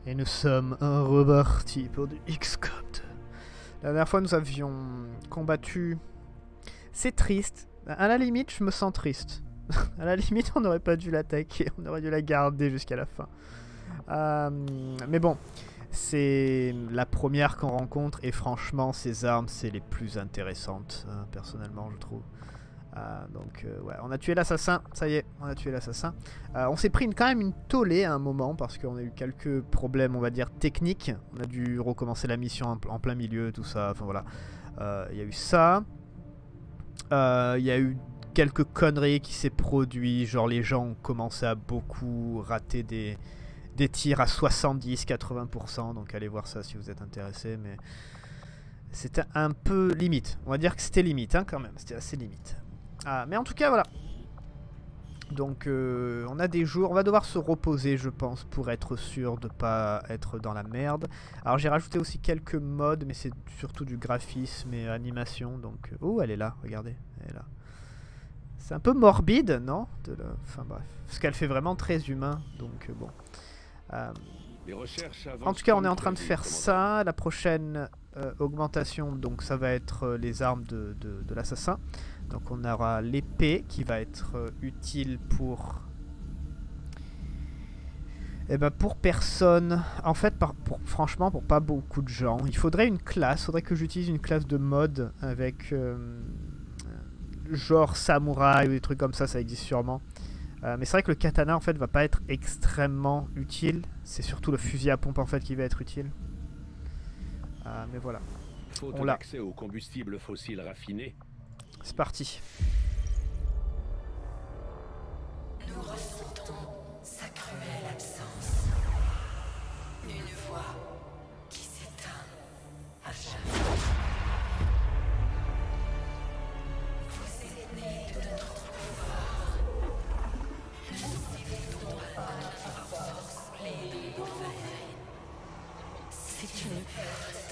Et nous sommes repartis pour du XCOM 2. La dernière fois, nous avions combattu... C'est triste. À la limite, je me sens triste. À la limite, on n'aurait pas dû l'attaquer. On aurait dû la garder jusqu'à la fin. Mais bon, c'est la première qu'on rencontre. Et franchement, ces armes, c'est les plus intéressantes. Personnellement, je trouve. Donc ouais, on a tué l'assassin, ça y est, on a tué l'assassin. On s'est pris quand même une tollée à un moment parce qu'on a eu quelques problèmes, on va dire, techniques. On a dû recommencer la mission en plein milieu, tout ça, enfin voilà. Il y a eu ça. Il y a eu quelques conneries qui s'est produit, genre les gens ont commencé à beaucoup rater des tirs à 70-80%, donc allez voir ça si vous êtes intéressé, mais c'était un peu limite. On va dire que c'était limite, hein, quand même, c'était assez limite. Mais en tout cas, voilà. Donc, on a des jours. On va devoir se reposer, je pense, pour être sûr de ne pas être dans la merde. Alors, j'ai rajouté aussi quelques modes, mais c'est surtout du graphisme et animation. Donc, oh, elle est là, regardez. Elle est là. C'est un peu morbide, non? Enfin, bref. Parce qu'elle fait vraiment très humain. Donc, bon. En tout cas, on est en train de faire ça. La prochaine augmentation, donc, ça va être les armes de l'assassin. Donc on aura l'épée qui va être utile pour... Eh ben pour personne. En fait, franchement, pour pas beaucoup de gens. Il faudrait une classe. Il faudrait que j'utilise une classe de mode avec... genre samouraï ou des trucs comme ça existe sûrement. Mais c'est vrai que le katana, en fait, va pas être extrêmement utile. C'est surtout le fusil à pompe, en fait, qui va être utile. Mais voilà. On l'a. Accès au combustible fossile raffiné. C'est parti. Nous ressentons sa cruelle absence. Une voix qui s'éteint à jamais. Vous êtes nés de notre pouvoir. Nous éveillons à notre force les nouvelles. C'est une perte.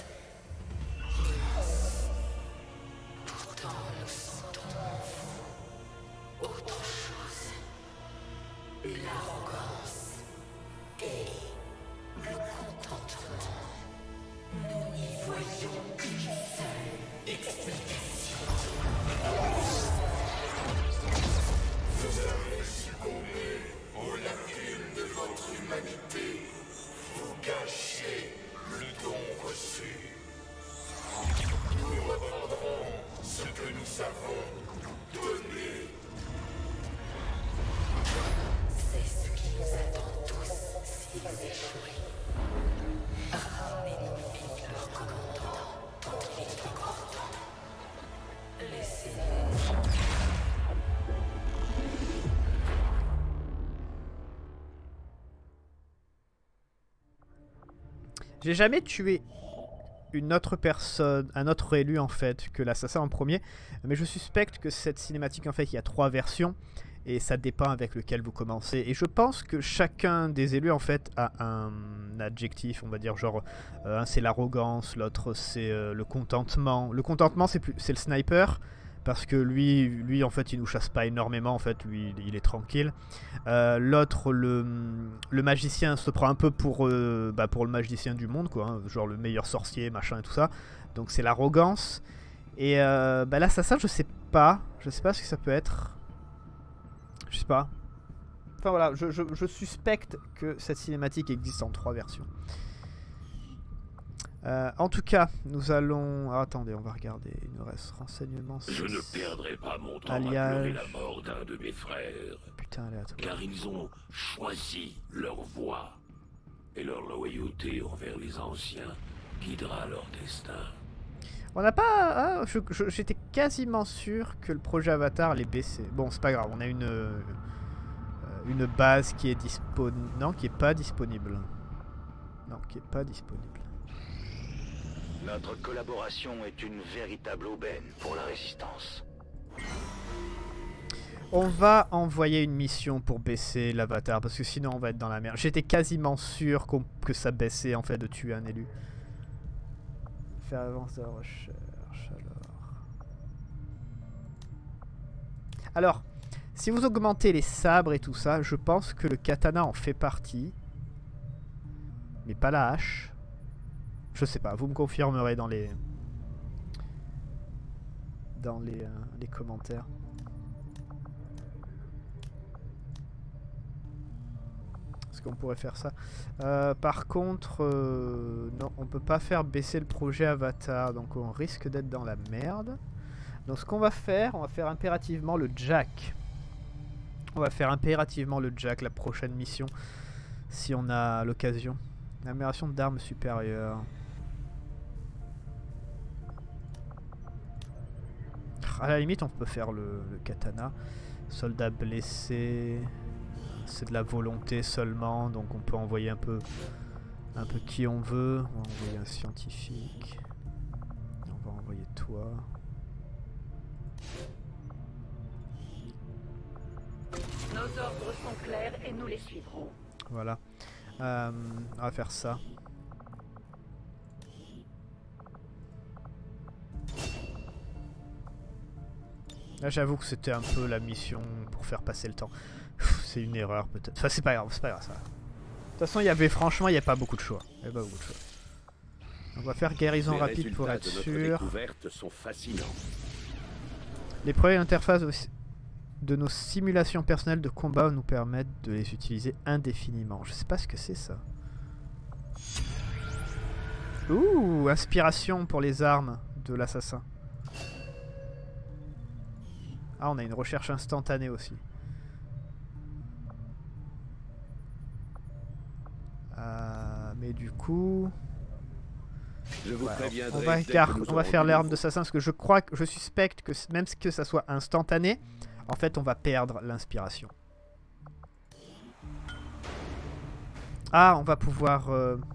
Pourtant, nous sentons en vous autre chose. L'arrogance et le contentement. Nous n'y voyons qu'une seule explication. Vous avez succombé aux lacunes de votre humanité. Vous gâchez le don reçu. Nous reprendrons ce que nous savons donner. C'est ce qui nous attend tous si vous échouez. Ramenez-nous vite leur commandant quand il est encore temps. Laissez-nous. J'ai jamais tué une autre personne, un autre élu en fait que l'assassin en premier, mais je suspecte que cette cinématique en fait il y a 3 versions et ça dépend avec lequel vous commencez, et je pense que chacun des élus en fait a un adjectif, on va dire, genre un c'est l'arrogance, l'autre c'est le contentement. Le contentement c'est le sniper, parce que lui en fait il nous chasse pas énormément, en fait lui il est tranquille. L'autre, le magicien, se prend un peu pour le magicien du monde, quoi, hein, genre le meilleur sorcier, machin et tout ça. Donc c'est l'arrogance. Et l'assassin, je sais pas ce que ça peut être. Je sais pas. Enfin voilà, je suspecte que cette cinématique existe en 3 versions. En tout cas, nous allons... Ah, attendez, on va regarder. Il nous reste renseignements. Je ne perdrai pas mon temps Alliage. à pleurer la mort d'un de mes frères. Putain, aléatoire. Car ils ont choisi leur voie. Et leur loyauté envers les anciens guidera leur destin. On n'a pas... Ah, j'étais quasiment sûr que le projet Avatar allait baisser. Bon, c'est pas grave, on a une base qui est disponible. Non, qui est pas disponible. Non, qui est pas disponible. Notre collaboration est une véritable aubaine pour la résistance. On va envoyer une mission pour baisser l'avatar, parce que sinon on va être dans la merde. J'étais quasiment sûr que ça baissait en fait de tuer un élu. Faire avancer la recherche alors. Si vous augmentez les sabres et tout ça, je pense que le katana en fait partie. Mais pas la hache. Je sais pas, vous me confirmerez dans les commentaires. Est-ce qu'on pourrait faire ça? Par contre, non, on peut pas faire baisser le projet Avatar, donc on risque d'être dans la merde. Donc ce qu'on va faire, on va faire impérativement le jack. On va faire impérativement le jack la prochaine mission, si on a l'occasion. L'amélioration d'armes supérieures. À la limite, on peut faire le katana. Soldat blessé. C'est de la volonté seulement, donc on peut envoyer un peu qui on veut. On va envoyer un scientifique. On va envoyer toi. Nos ordres sont clairs et nous les suivrons. Voilà. On va faire ça. Là, j'avoue que c'était un peu la mission pour faire passer le temps. C'est une erreur peut-être. Enfin, c'est pas grave, ça. De toute façon, il y avait franchement, il n'y a pas beaucoup de choix. On va faire guérison rapide pour être sûr. Sont fascinants. Les premières interfaces de nos simulations personnelles de combat nous permettent de les utiliser indéfiniment. Je sais pas ce que c'est ça. Ouh, inspiration pour les armes de l'assassin. Ah, on a une recherche instantanée aussi. Mais du coup... Je vous préviendrai on va faire l'arme d'assassin parce que je suspecte que même que ça soit instantané, en fait on va perdre l'inspiration. Ah, on va pouvoir...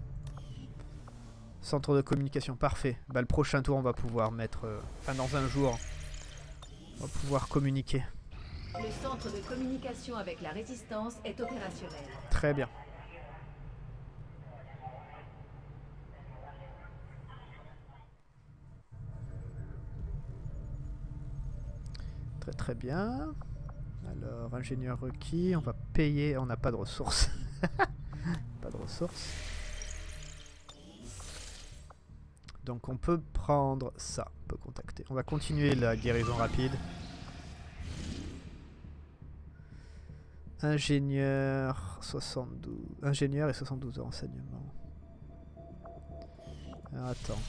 Centre de communication, parfait. Bah, le prochain tour on va pouvoir mettre... Enfin dans un jour, on va pouvoir communiquer. Le centre de communication avec la résistance est opérationnel. Très bien. Très bien. Alors, ingénieur requis, on va payer, on n'a pas de ressources. Pas de ressources. Donc on peut prendre ça, on peut contacter. On va continuer la guérison rapide. Ingénieur 72. Ingénieur et 72 renseignements. Alors, attends.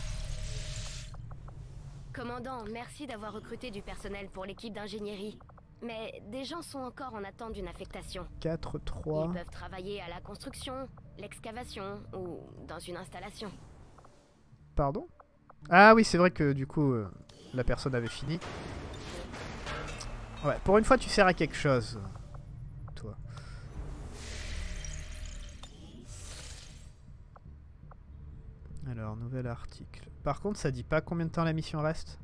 Commandant, merci d'avoir recruté du personnel pour l'équipe d'ingénierie. Mais des gens sont encore en attente d'une affectation. 4-3. Ils peuvent travailler à la construction, l'excavation ou dans une installation. Pardon? Ah oui, c'est vrai que du coup, la personne avait fini. Ouais, pour une fois, tu sers à quelque chose, toi. Alors, nouvel article. Par contre, ça dit pas combien de temps la mission reste.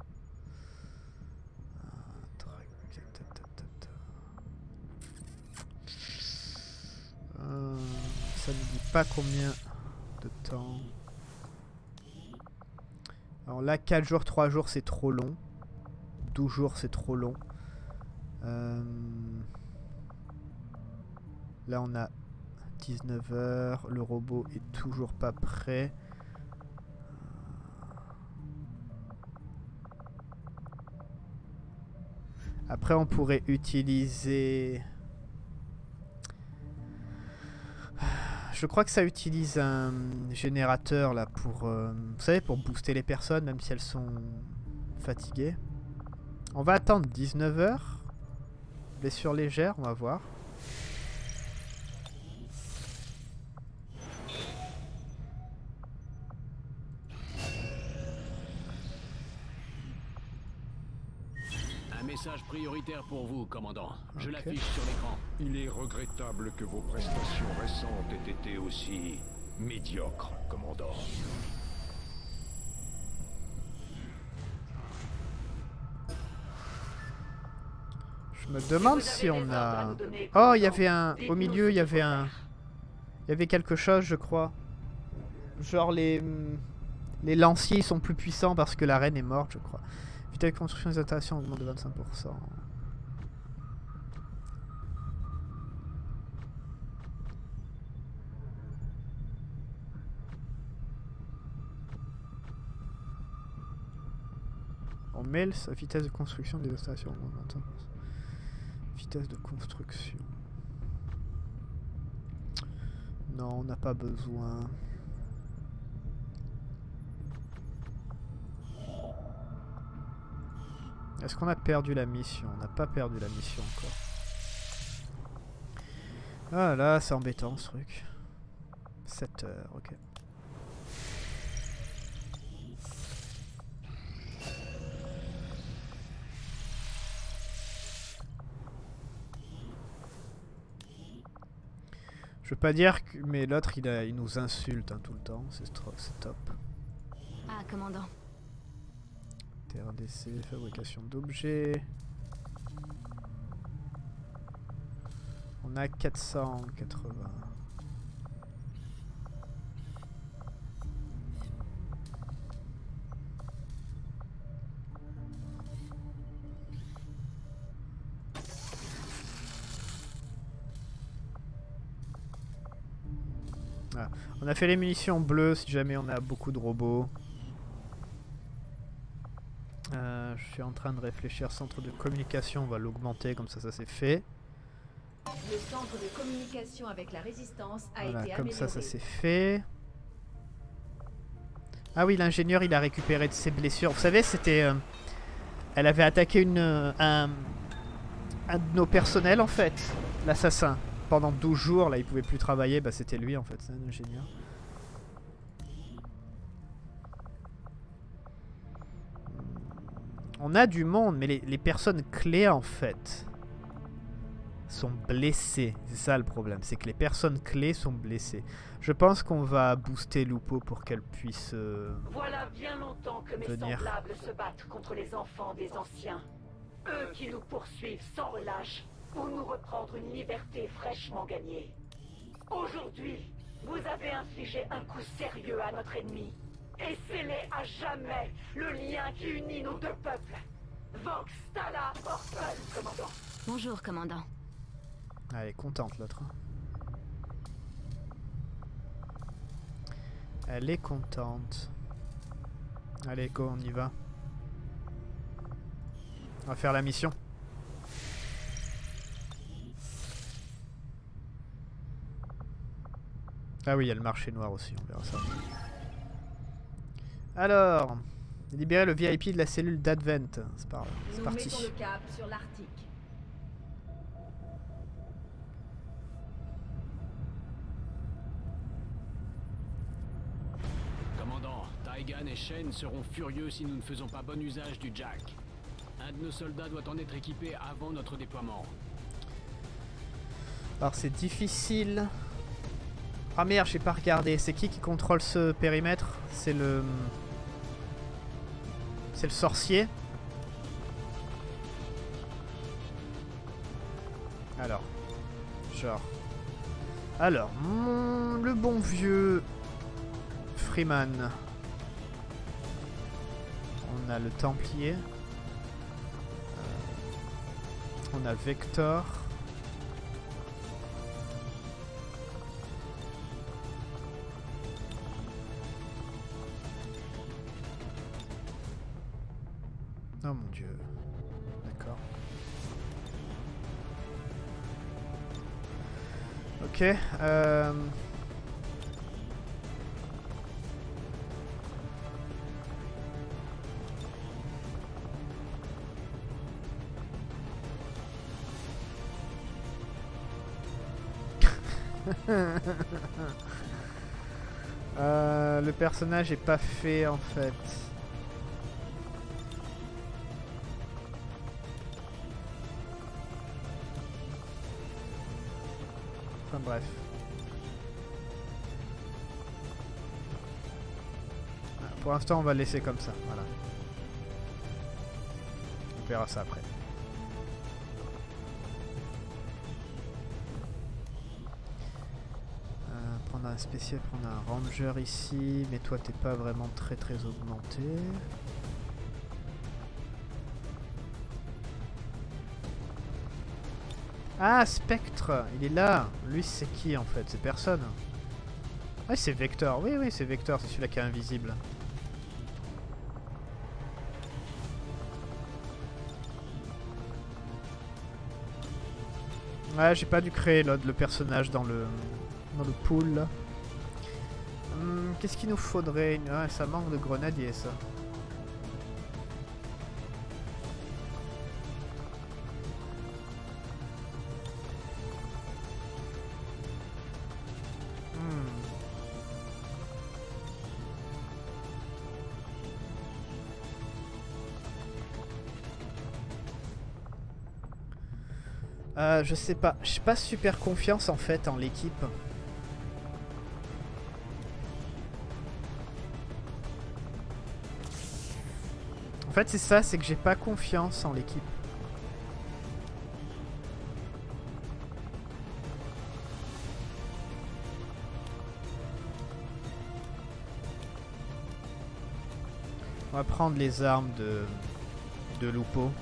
Ça ne dit pas combien de temps. Alors là, 4 jours, 3 jours, c'est trop long. 12 jours, c'est trop long. Là, on a 19 heures. Le robot est toujours pas prêt. Après, on pourrait utiliser... Je crois que ça utilise un générateur là pour... vous savez, pour booster les personnes, même si elles sont fatiguées. On va attendre 19 heures. Blessure légère, on va voir. Message prioritaire pour vous, commandant. Je l'affiche sur l'écran. Il est regrettable que vos prestations récentes aient été aussi médiocres, commandant. Je me demande si on a... Oh, il y avait un... Au milieu, il y avait un... Il y avait quelque chose, je crois. Genre les lanciers, ils sont plus puissants parce que la reine est morte, je crois. Vitesse de construction des installations augmente de 25%. On met la vitesse de construction des installations. Vitesse de construction. Non, on n'a pas besoin. Est-ce qu'on a perdu la mission? On n'a pas perdu la mission encore. Ah là, c'est embêtant ce truc. 7 heures, ok. Je veux pas dire que... Mais l'autre, il nous insulte hein, tout le temps. C'est top. Ah, commandant. TRDC, fabrication d'objets. On a 480. Ah, on a fait les munitions bleues si jamais on a beaucoup de robots. Je suis en train de réfléchir. Centre de communication, on va l'augmenter comme ça c'est fait. Le centre de communication avec la résistance a Voilà, été comme amélioré. ça c'est fait. Ah oui, l'ingénieur il a récupéré de ses blessures. Vous savez, c'était... elle avait attaqué un de nos personnels en fait, l'assassin. Pendant 12 jours, là il pouvait plus travailler, bah c'était lui en fait, c'est un ingénieur. On a du monde, mais les personnes clés en fait sont blessées. C'est ça le problème, c'est que les personnes clés sont blessées. Je pense qu'on va booster Lupo pour qu'elle puisse Voilà bien longtemps que mes venir. semblables se battent contre les enfants des anciens. Eux qui nous poursuivent sans relâche pour nous reprendre une liberté fraîchement gagnée. Aujourd'hui, vous avez infligé un coup sérieux à notre ennemi et scellé à jamais le lien qui unit nos deux peuples. Vox Tala Orphan, commandant. Bonjour, commandant. Elle est contente l'autre. Elle est contente. Allez go, on y va. On va faire la mission. Ah oui, il y a le marché noir aussi, on verra ça. Alors, libérer le VIP de la cellule d'Advent. C'est parti. Nous mettons le cap sur l'Arctique. Commandant, Taigan et Shen seront furieux si nous ne faisons pas bon usage du Jack. Un de nos soldats doit en être équipé avant notre déploiement. Alors c'est difficile. Ah merde, j'ai pas regardé. C'est qui contrôle ce périmètre? C'est le... C'est le sorcier. Alors. Genre. Alors, le bon vieux Freeman. On a le Templier. On a Vector. Oh mon dieu. D'accord. Ok. Le personnage est pas fait en fait. Enfin bref. Pour l'instant on va le laisser comme ça, voilà. On verra ça après. Prendre un spécial, prendre un ranger ici, mais toi t'es pas vraiment très augmenté. Ah, Spectre, il est là. Lui c'est qui en fait? C'est personne. Ah c'est Vector, oui c'est Vector, c'est celui-là qui est invisible. Ouais, j'ai pas dû créer le personnage dans le pool là. Qu'est-ce qu'il nous faudrait? Ouais, ça manque de grenadiers ça. Je sais pas, j'ai pas super confiance en fait en l'équipe. En fait c'est ça, c'est que j'ai pas confiance en l'équipe. On va prendre les armes de Lupo.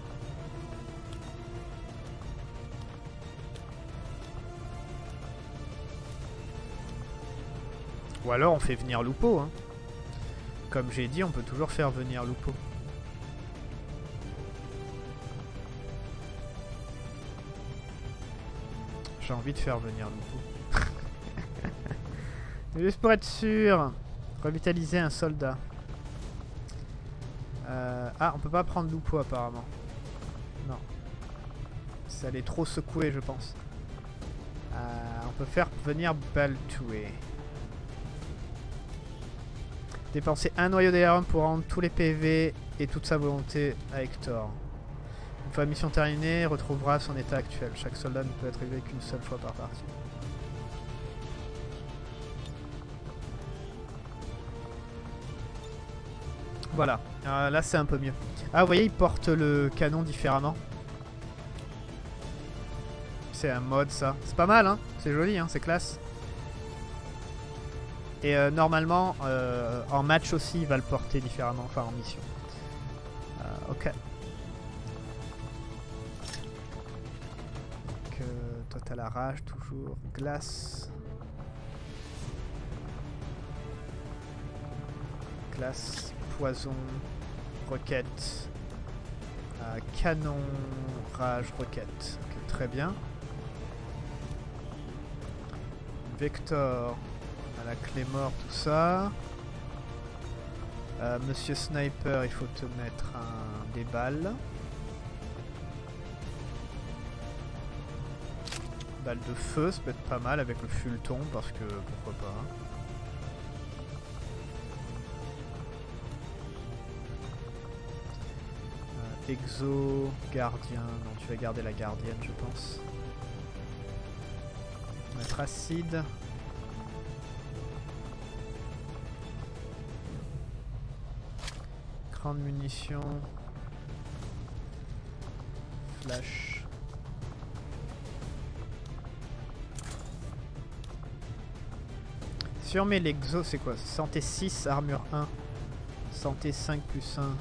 Ou alors on fait venir Lupo, hein. Comme j'ai dit, on peut toujours faire venir Lupo. J'ai envie de faire venir Lupo. Juste pour être sûr. Revitaliser un soldat. Ah, on peut pas prendre Lupo apparemment. Non. Ça allait trop secouer, je pense. On peut faire venir Baltoué. Dépenser un noyau d'ARM pour rendre tous les PV et toute sa volonté à Hector. Une fois la mission terminée, il retrouvera son état actuel. Chaque soldat ne peut être élevé qu'une seule fois par partie. Voilà, là c'est un peu mieux. Ah, vous voyez, il porte le canon différemment. C'est un mode ça. C'est pas mal, hein. C'est joli, hein. C'est classe. Et normalement, en match aussi, il va le porter différemment, enfin en mission. Ok. Donc, toi t'as la rage toujours. Glace. Glace, poison, roquette. Canon, rage, roquette. Okay, très bien. Vector. La clé mort, tout ça. Monsieur Sniper, il faut te mettre des balles. Balles de feu, ça peut être pas mal avec le fulton, parce que pourquoi pas. Exo, gardien. Non, tu vas garder la gardienne, je pense. On va mettre acide. Grande munition. Flash. Sur mes l'exo, c'est quoi? Santé 6, armure 1. Santé 5 plus 1, armure.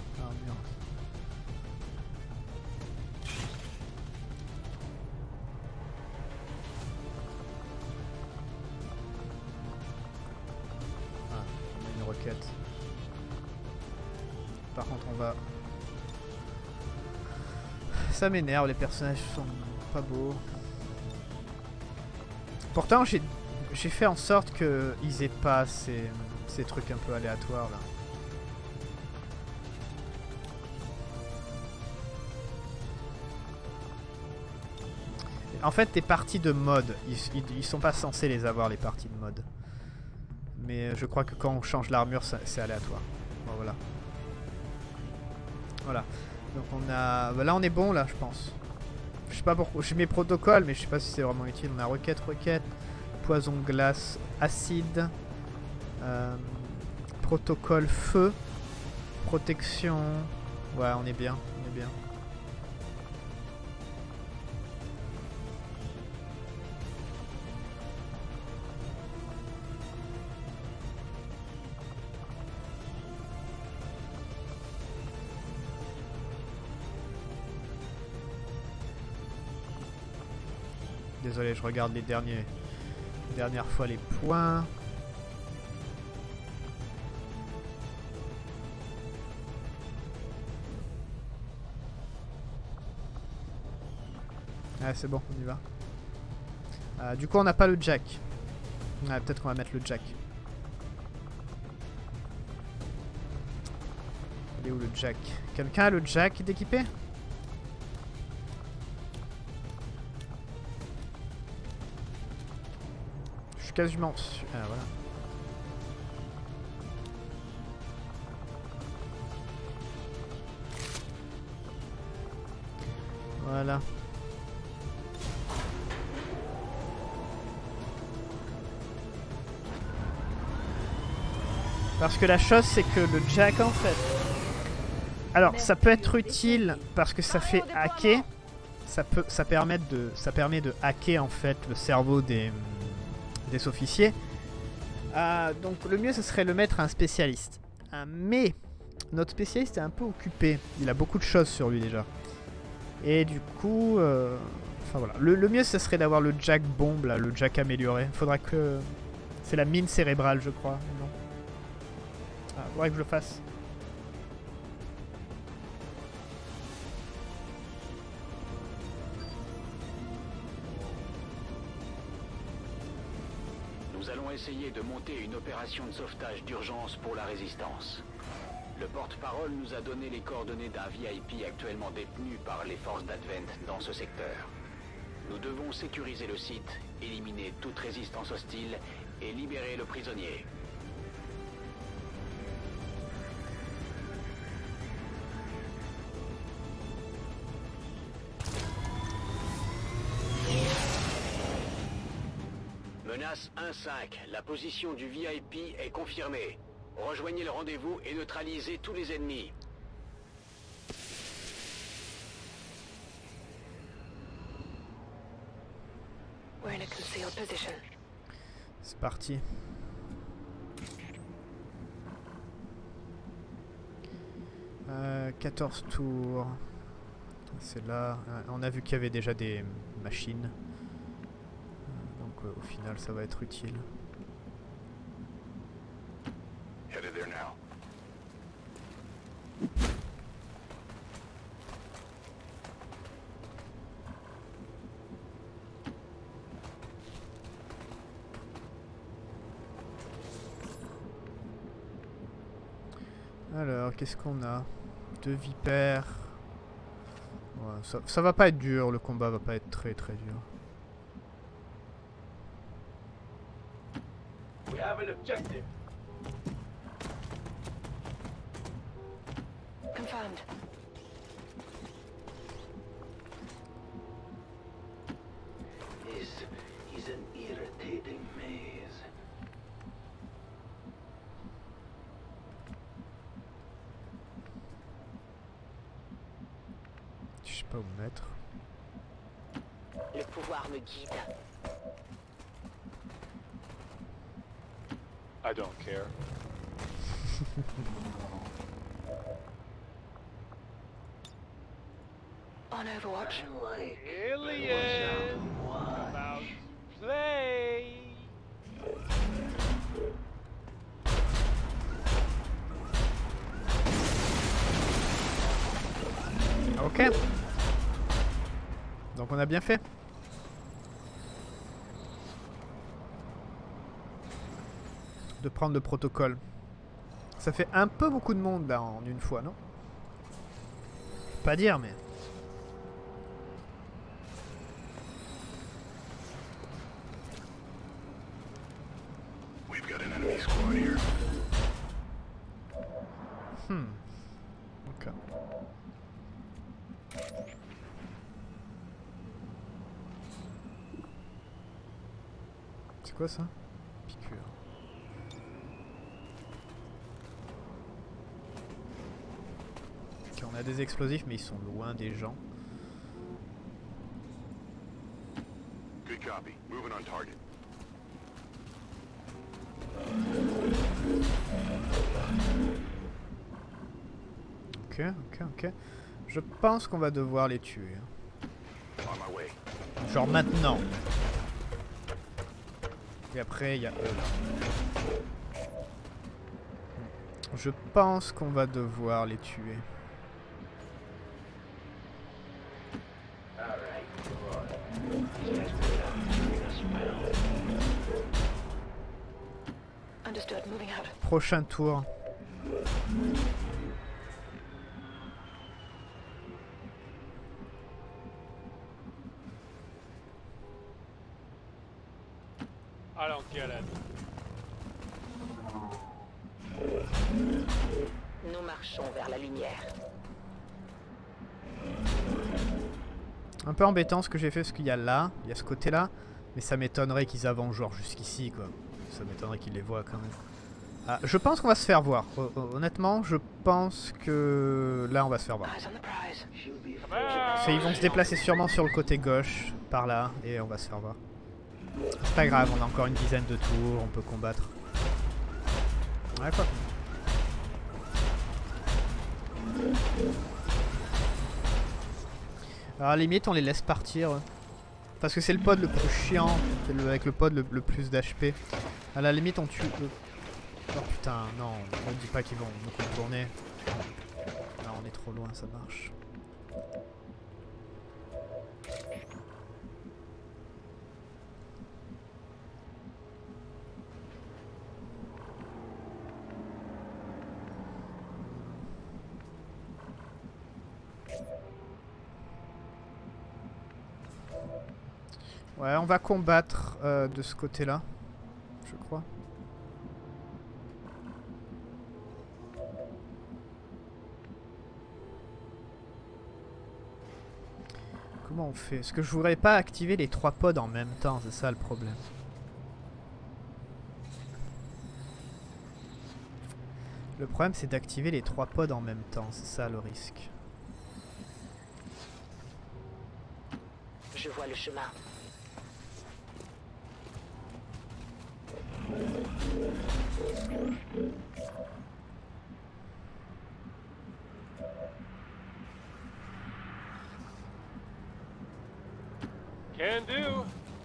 Ah, on a une roquette. Par contre, on va... Ça m'énerve, les personnages sont pas beaux. Pourtant, j'ai fait en sorte qu'ils aient pas ces trucs un peu aléatoires là. En fait, les parties de mode, ils sont pas censés les avoir, les parties de mode. Mais je crois que quand on change l'armure, c'est aléatoire. Bon, voilà. Voilà. Donc on a... Bah là on est bon là je pense. Je sais pas pourquoi. J'ai mes protocoles mais je sais pas si c'est vraiment utile. On a roquette, poison, glace, acide. Protocole feu. Protection. Ouais on est bien. On est bien. Désolé, je regarde les dernières fois les points. Ah, c'est bon, on y va. Du coup on n'a pas le jack. Ouais, peut-être qu'on va mettre le jack. Il est où le jack? Quelqu'un a le jack d'équipé? Je suis quasiment sûr. Ah voilà. Voilà. Parce que la chose c'est que le jack en fait... Alors ça peut être utile parce que ça fait hacker. Ça permet de hacker en fait le cerveau des officiers. Donc le mieux ce serait le mettre à un spécialiste. Mais notre spécialiste est un peu occupé. Il a beaucoup de choses sur lui déjà. Et du coup... Enfin voilà. Le mieux ce serait d'avoir le jack bombe là, le jack amélioré. Faudra que... C'est la mine cérébrale je crois. Non. Faudrait que je le fasse. Nous allons essayer de monter une opération de sauvetage d'urgence pour la Résistance. Le porte-parole nous a donné les coordonnées d'un VIP actuellement détenu par les forces d'Advent dans ce secteur. Nous devons sécuriser le site, éliminer toute résistance hostile et libérer le prisonnier. Menace 1-5, la position du VIP est confirmée. Rejoignez le rendez-vous et neutralisez tous les ennemis. C'est parti. Euh, 14 tours. C'est là. On a vu qu'il y avait déjà des machines. Donc au final ça va être utile. Headed there now. Alors, qu'est-ce qu'on a? 2 vipères. Ouais, ça va pas être dur, le combat va pas être très dur. We have an objective. Confirmed. This is an irritating maze. Je sais pas où me mettre. Le pouvoir me guide. I don't care. On Overwatch. Alien! Come out to play! Ok. Donc on a bien fait. De prendre le protocole. Ça fait un peu beaucoup de monde là en une fois, non? Pas dire mais... We've got an enemy squad here. Ok. C'est quoi ça? Piqûre. Ok, on a des explosifs mais ils sont loin des gens. Good copy. Moving on target. Ok. Je pense qu'on va devoir les tuer. On my way. Genre maintenant. Et après, il y a eux là. Je pense qu'on va devoir les tuer. Prochain tour. I don't get it. Nous marchons vers la lumière. Un peu embêtant ce que j'ai fait parce qu'il y a là, il y a ce côté là, mais ça m'étonnerait qu'ils avancent genre jusqu'ici quoi. Ça m'étonnerait qu'ils les voient quand même. Ah, je pense qu'on va se faire voir. Honnêtement, je pense que là on va se faire voir. Ils vont se déplacer sûrement sur le côté gauche, par là, et on va se faire voir. C'est pas grave, on a encore une dizaine de tours, on peut combattre. Ouais quoi. Alors à la limite on les laisse partir. Parce que c'est le pod le plus chiant, avec le pod le plus d'HP. À la limite on tue le... Oh putain, non, ne dis pas qu'ils vont nous contourner. Non, on est trop loin, ça marche. Ouais, on va combattre de ce côté-là, je crois. Comment on fait? Parce que je voudrais pas activer les 3 pods en même temps, c'est ça le problème. Le problème c'est d'activer les 3 pods en même temps, c'est ça le risque. Je vois le chemin. Can do.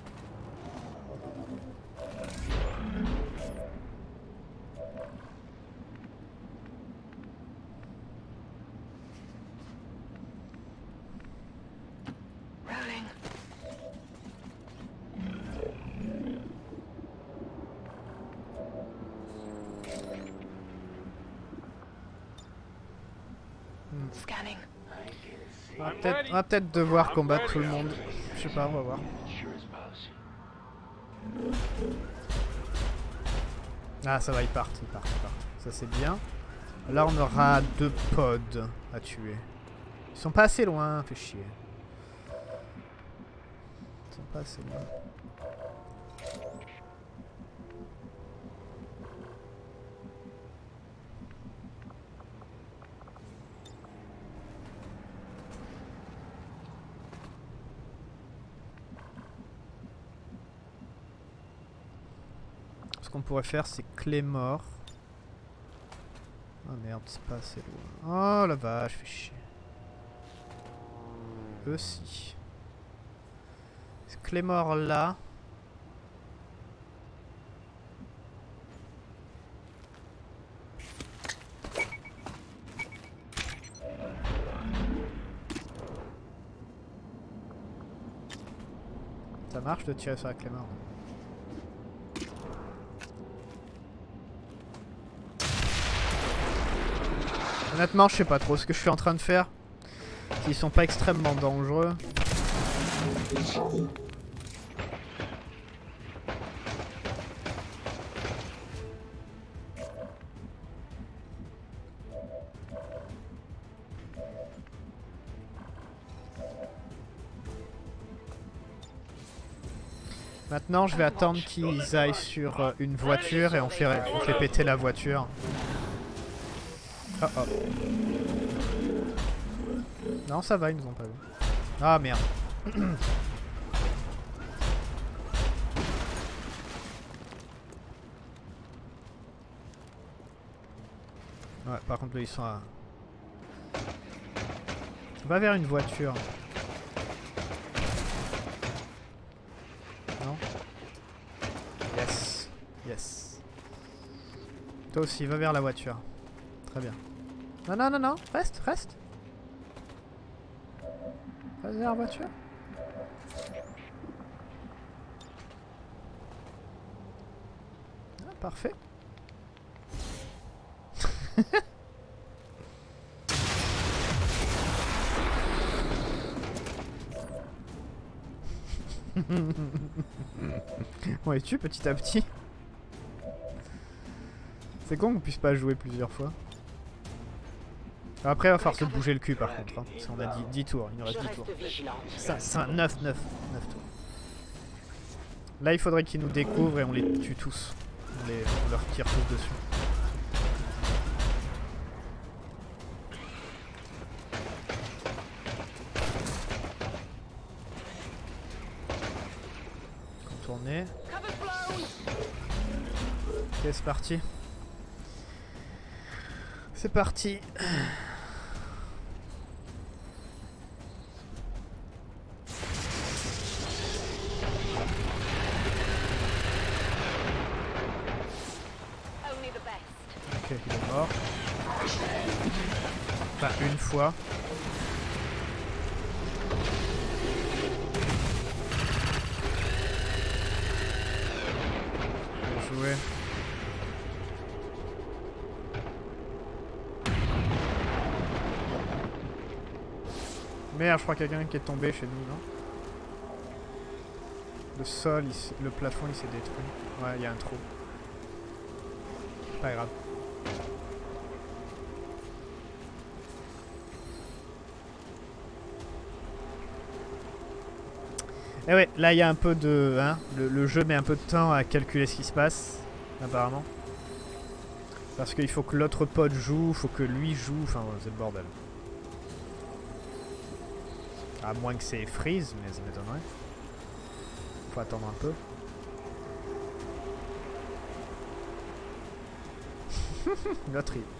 Rolling. Scanning. On va peut-être devoir combattre tout le monde. Je sais pas, on va voir. Ah ça va, ils partent. Ça c'est bien. Là on aura 2 pods à tuer. Ils sont pas assez loin, fait chier. Ils sont pas assez loin. Ce qu'on pourrait faire c'est Claymore. Ah merde, c'est pas assez loin. Oh la vache, fait chier. Eux si. Claymore là. Ça marche de tirer sur la Claymore. Honnêtement, je sais pas trop ce que je suis en train de faire. S'ils sont pas extrêmement dangereux. Maintenant, je vais attendre qu'ils aillent sur une voiture et on fait péter la voiture. Oh oh. Non, ça va, ils nous ont pas vu. Ah merde. Ouais, par contre, là, ils sont à... On va vers une voiture. Non? Yes. Yes. Toi aussi, va vers la voiture. Très bien. Non, non, non, non. Reste, reste. Vas-y vers la voiture. Ah, parfait. On les tue petit à petit. C'est con qu'on puisse pas jouer plusieurs fois. Après, il va falloir se bouger le cul par contre. Hein, parce qu'on a 10 tours, il nous reste 10 tours. Ça, 9 tours. Là, il faudrait qu'ils nous découvrent et on les tue tous. On leur tire tous dessus. Contourner. Ok, c'est parti. C'est parti. Ok, il est mort. Enfin, une fois. Bien joué. Merde, je crois qu'il y a quelqu'un qui est tombé chez nous, non? Le sol, le plafond, il s'est détruit. Ouais, il y a un trou. Pas grave. Et ouais, là il y a un peu de... Hein, le jeu met un peu de temps à calculer ce qui se passe, apparemment. Parce qu'il faut que l'autre pote joue, il faut que lui joue, enfin ouais, c'est le bordel. À moins que c'est freeze, mais ça m'étonnerait. Faut attendre un peu. L'autre il...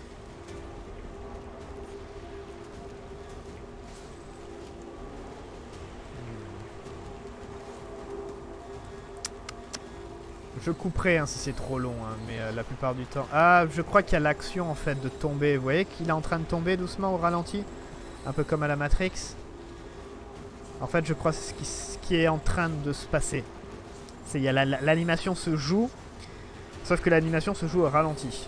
Je couperai hein, si c'est trop long, hein, mais la plupart du temps... Ah, je crois qu'il y a l'action en fait de tomber. Vous voyez qu'il est en train de tomber doucement au ralenti? Un peu comme à la Matrix. En fait, je crois que c'est ce qui est en train de se passer. L'animation se joue, sauf que l'animation se joue au ralenti.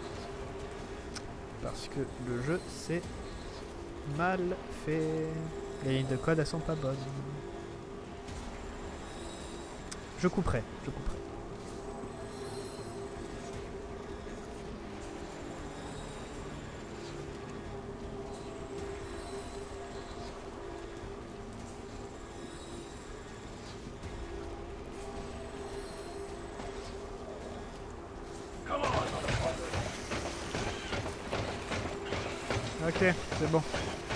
Parce que le jeu, c'est mal fait. Les lignes de code, elles sont pas bonnes. Je couperai, je couperai. Ok, c'est bon.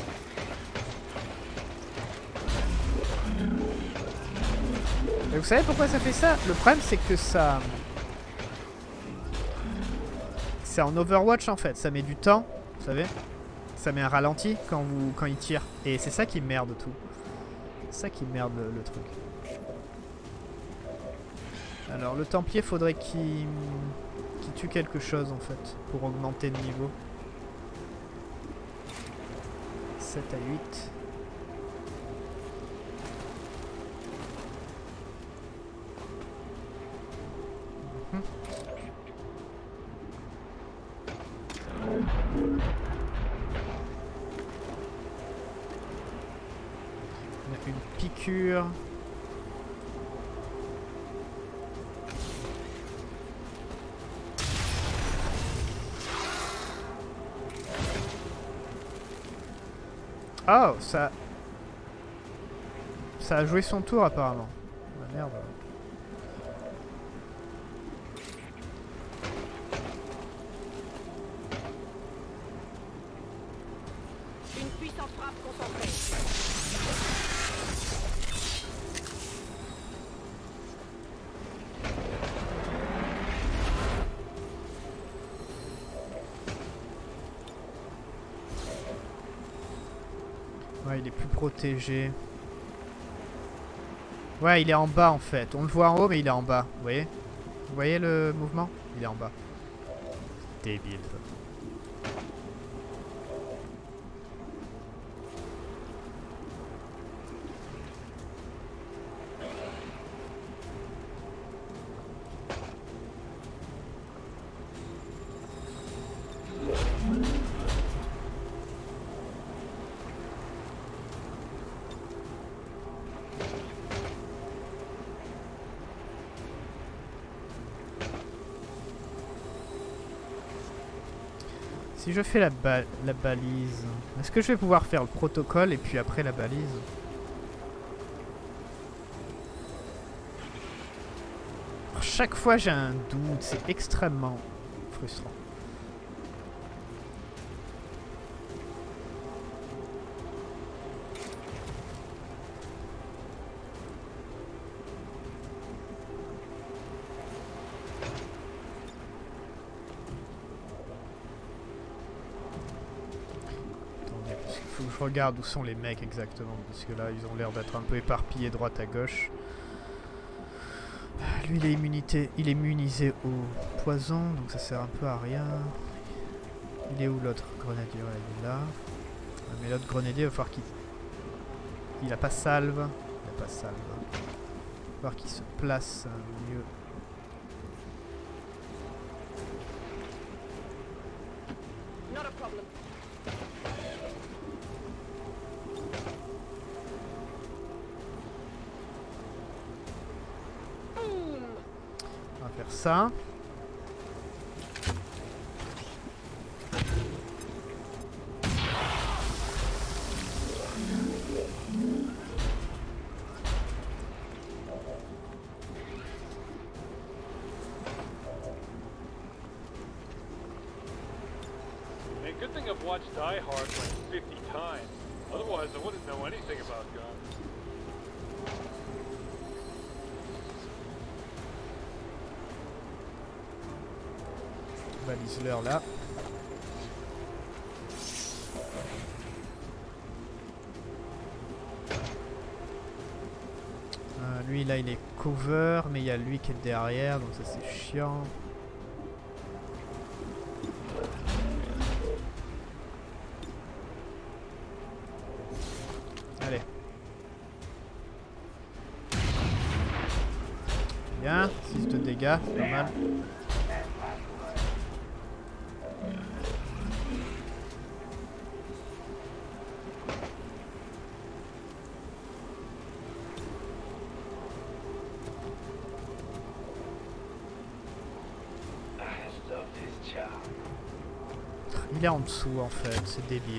Et vous savez pourquoi ça fait ça? Le problème c'est que ça... C'est en Overwatch en fait, ça met du temps, vous savez. Ça met un ralenti quand il tire. Et c'est ça qui merde tout. C'est ça qui merde le truc. Alors le Templier faudrait qu'il tue quelque chose en fait, pour augmenter le niveau. 7 à 8. On a une piqûre. Oh, ça a joué son tour apparemment. Ah, merde. Une puissante frappe concentrée. Ouais, il est plus protégé. Ouais, il est en bas en fait. On le voit en haut, mais il est en bas. Vous voyez? Vous voyez le mouvement? Il est en bas. Débile. Si je fais la balise, est-ce que je vais pouvoir faire le protocole et puis après la balise? Chaque fois j'ai un doute, c'est extrêmement frustrant. Attendez, parce qu'il faut que je regarde où sont les mecs exactement, parce que là ils ont l'air d'être un peu éparpillés droite à gauche. Lui il est immunisé au poison, donc ça sert un peu à rien. Il est où l'autre grenadier? Ouais, il est là. Mais l'autre grenadier, il va falloir qu'il... Il a pas salve. Il a pas salve. Il va falloir qu'il se place mieux. On va faire ça. Man, good thing I've watched Die Hard like 50 times. Otherwise, I wouldn't know anything about guns. Balise-leur là. Lui là il est cover, mais il y a lui qui est derrière, donc ça c'est chiant. Allez. Bien, 6 de dégâts, c'est pas mal. Il est en dessous en fait, c'est débile.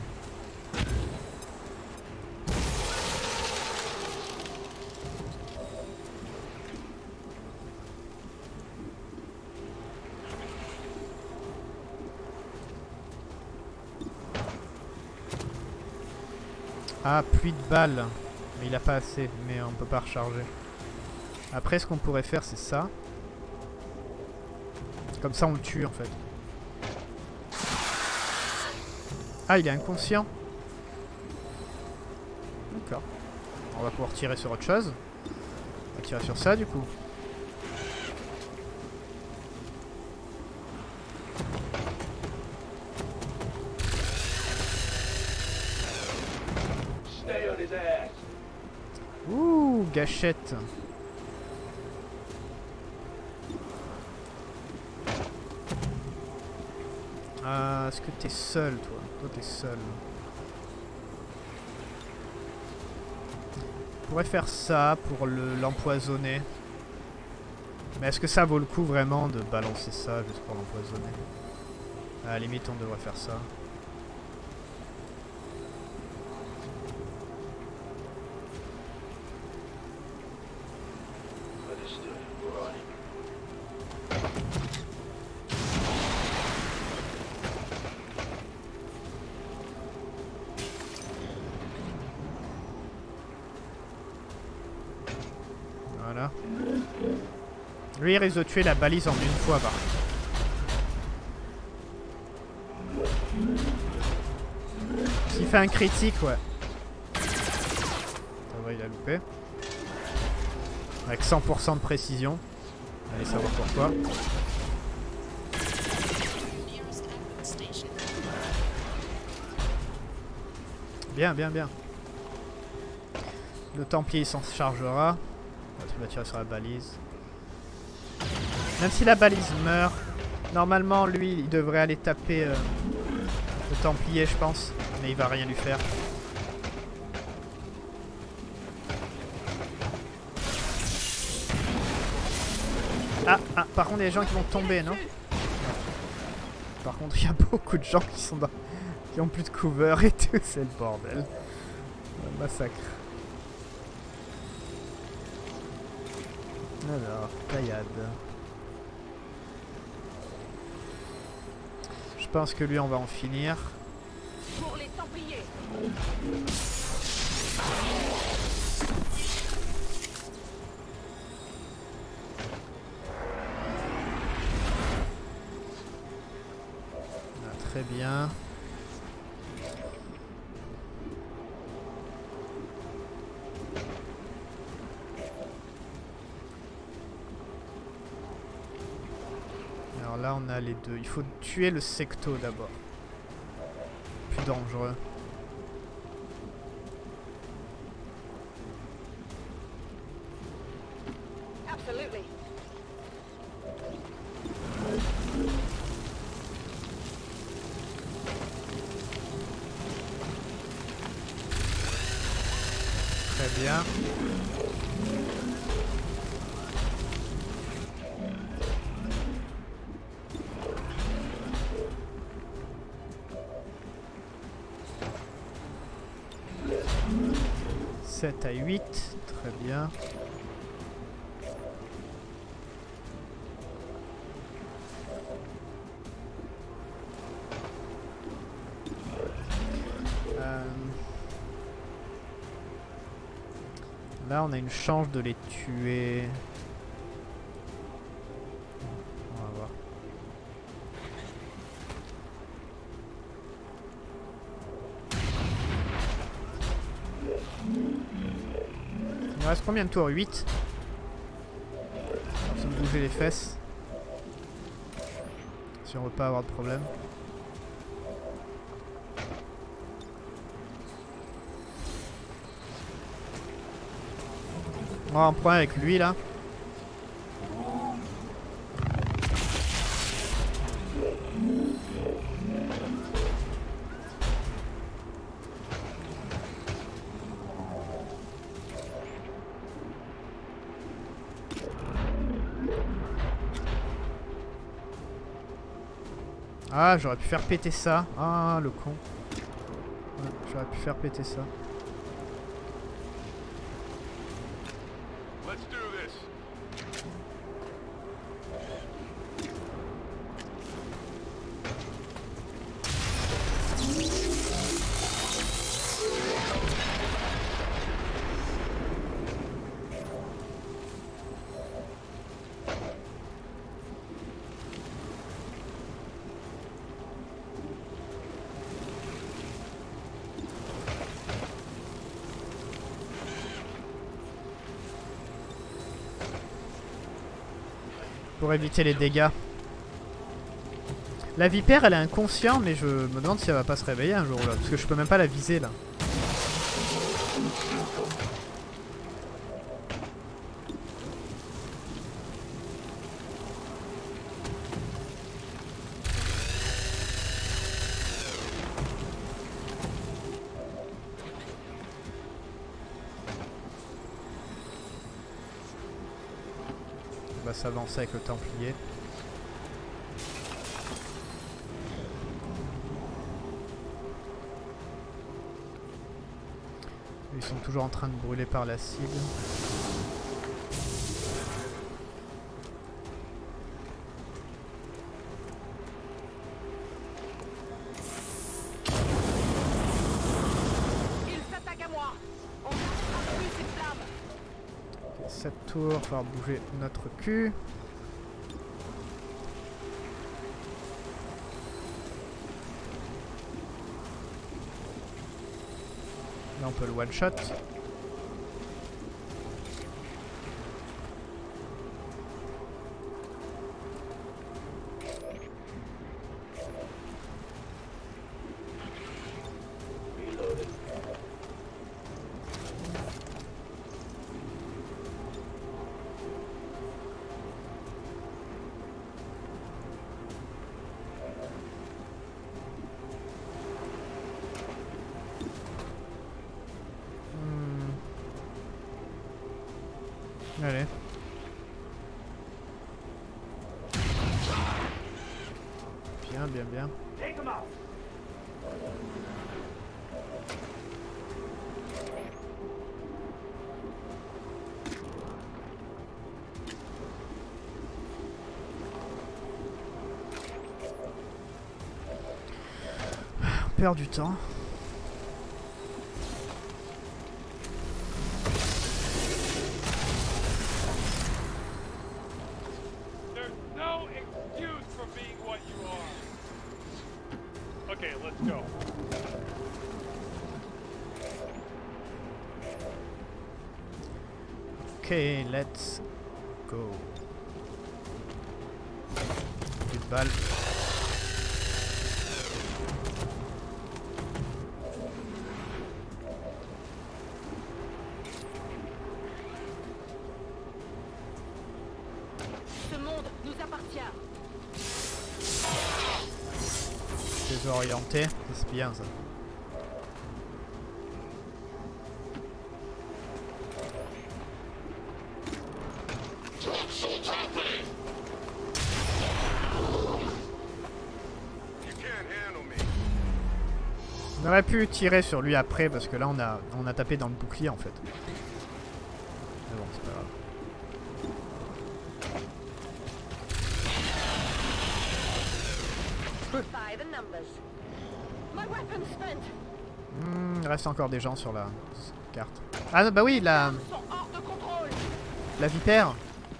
Ah, pluie de balles. Mais il a pas assez, mais on peut pas recharger. Après, ce qu'on pourrait faire, c'est ça. Comme ça, on le tue en fait. Ah, il est inconscient. D'accord. On va pouvoir tirer sur autre chose. On va tirer sur ça du coup. Ouh, gâchette. Est-ce que t'es seul, toi? Toi, t'es seul. On pourrait faire ça pour l'empoisonner. Mais est-ce que ça vaut le coup vraiment de balancer ça juste pour l'empoisonner? À la limite, on devrait faire ça. Voilà. Lui, il risque de tuer la balise en une fois par contre. S'il fait un critique, ouais. Ça va, il a loupé. Avec 100% de précision. Allez savoir pourquoi. Bien, bien, bien. Le Templier, il s'en chargera. Il va tirer sur la balise. Même si la balise meurt, normalement, lui, il devrait aller taper le Templier, je pense. Mais il va rien lui faire. Ah, par contre, il y a des gens qui vont tomber, non? Par contre, il y a beaucoup de gens qui sont dans... qui ont plus de cover et tout, c'est le bordel. Un massacre. Alors, Taillade. Je pense que lui, on va en finir. Pour les Templiers. Ah, très bien. Alors là, on a les deux. Il faut tuer le secto d'abord. Plus dangereux. Absolutely. Très bien. À 8, très bien. Là, on a une chance de les tuer. On va voir. Il me reste combien de tours? 8. On va se bouger les fesses. Si on veut pas avoir de problème. On va en prendre avec lui là. Ah, j'aurais pu faire péter ça. Ah, le con. Ouais, j'aurais pu faire péter ça. Let's do this. Pour éviter les dégâts. La vipère, elle est inconsciente, mais je me demande si elle va pas se réveiller un jour là, parce que je peux même pas la viser là. On va s'avancer avec le Templier. Ils sont toujours en train de brûler par l'acide. Ils s'attaquent à moi. On plus ces flammes. 7 tours, il va falloir bouger notre cul. Là on peut le one shot. Allez. Bien bien, bien. On perd du temps. There's no excuse for being what you are. Okay, let's go. Ok, let's go. Plus de balles. Ce monde nous appartient. Désorienté, c'est bien ça. On aurait pu tirer sur lui après parce que là on a tapé dans le bouclier en fait. Mais bon, c'est pas grave. Il reste encore des gens sur la carte. Ah non, bah oui, la vipère.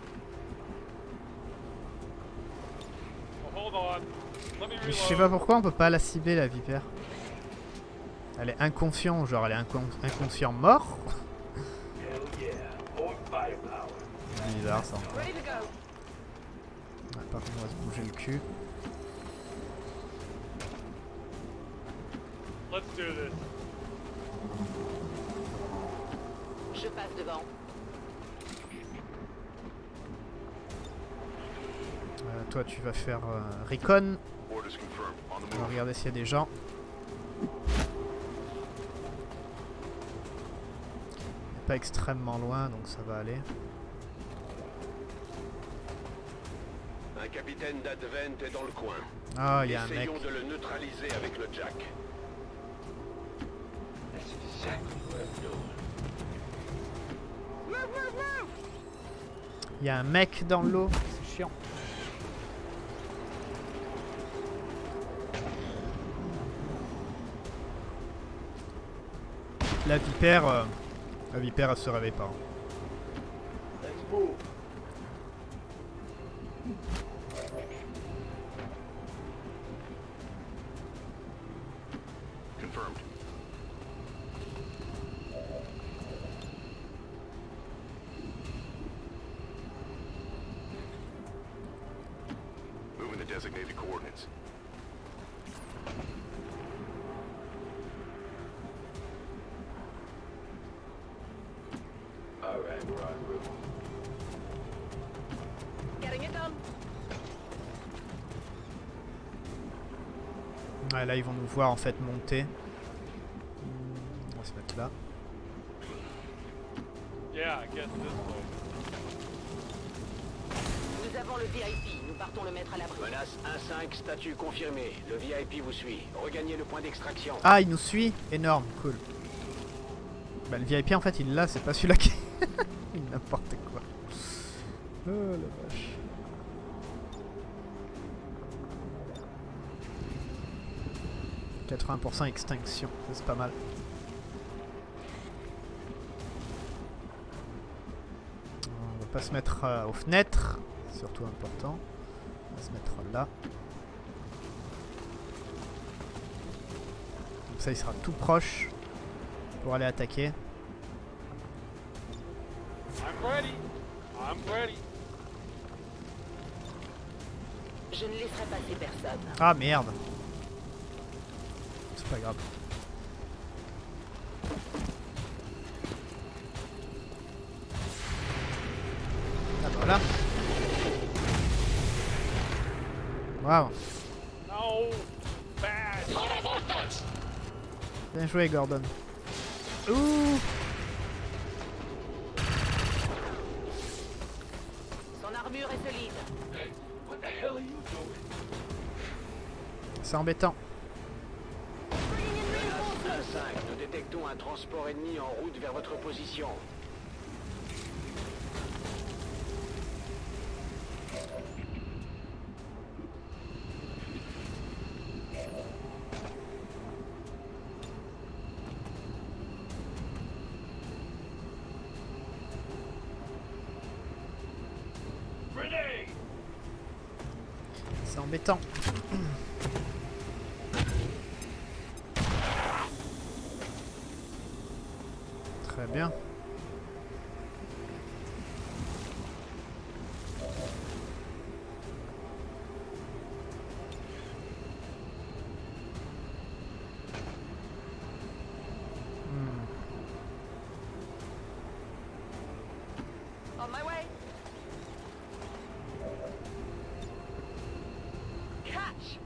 Well, hold on. Let me Je sais reload. pas pourquoi on peut pas la cibler la vipère. Elle est inconsciente, genre elle est inconscient mort. C'est bizarre ça. Ouais, par contre on va se bouger le cul. Let's do this. Je passe devant. Toi tu vas faire recon. On va regarder s'il y a des gens. Pas extrêmement loin donc ça va aller. Un capitaine d'Advent est dans le coin. Ah, il y a un mec. Essayons de le neutraliser avec le jack. Il y a un mec dans l'eau. C'est chiant. La vipère elle se réveille pas. Confirmed. Moving the designated coordinates. All right, we're en route. Getting it done. Ouais, là ils vont nous voir en fait monter. On va se mettre là. Yeah, I guess this way. Nous avons le VIP. Nous partons le mettre à l'abri. Menace 1-5, statut confirmé. Le VIP vous suit. Regagnez le point d'extraction. Ah, il nous suit. Énorme, cool. Bah le VIP en fait il l'a, c'est pas celui-là qui... N'importe quoi. Oh la vache. « 80% extinction, ça, c'est pas mal. On va pas se mettre aux fenêtres, c'est surtout important. On va se mettre là. Comme ça il sera tout proche pour aller attaquer. I'm ready. I'm ready. Je ne laisserai passer personne. Ah merde. C'est pas grave. Ah voilà. Waouh. No. Bad. Bien joué Gordon. Ouh. Son armure est solide. Hey, what the hell are you doing? C'est embêtant. 1-5, nous détectons un transport ennemi en route vers votre position. C'est embêtant. Très bien. On my way. Catch.